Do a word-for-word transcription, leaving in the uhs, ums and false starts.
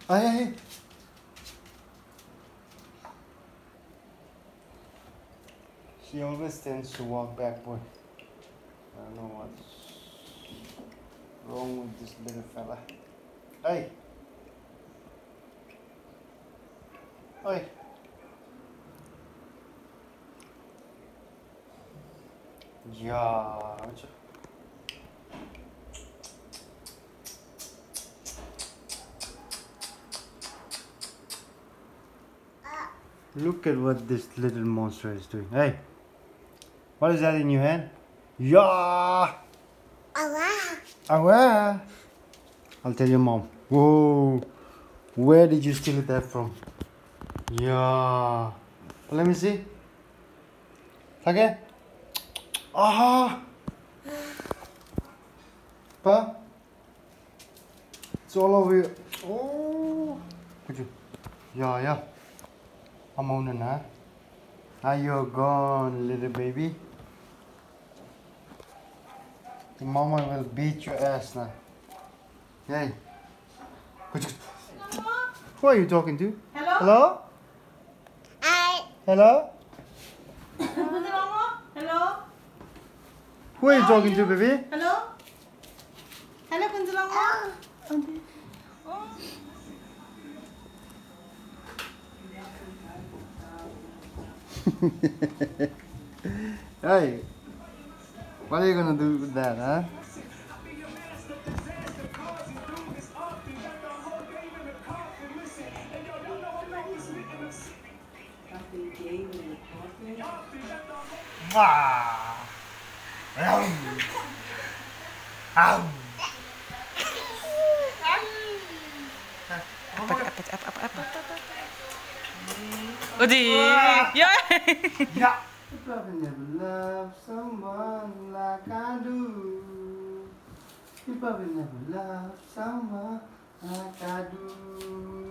Hey, hey. She always tends to walk backward. I don't know what's wrong with this little fella. Hey. Hey. Yeah. Look at what this little monster is doing. Hey. What is that in your hand? Yeah. Awa. Awa. I'll tell your mom. Whoa. Where did you steal that from? Yeah. Let me see. Okay. Ah. Pa. It's all over you. Oh. Yeah, yeah. I'm on it now. Now you're gone, little baby. The mama will beat your ass now. Hey. Who are you talking to? Hello? Hello? I. Hello? Hello? Who are you How talking are to, you? baby? Hello? Hello, Kunjalama? Hey, what are you gonna do with that, huh? Wow. Ow. Apa, apa, apa, apa, apa? Udi, ya. Yeah. You probably never loved someone like I do. You probably never loved someone like I do.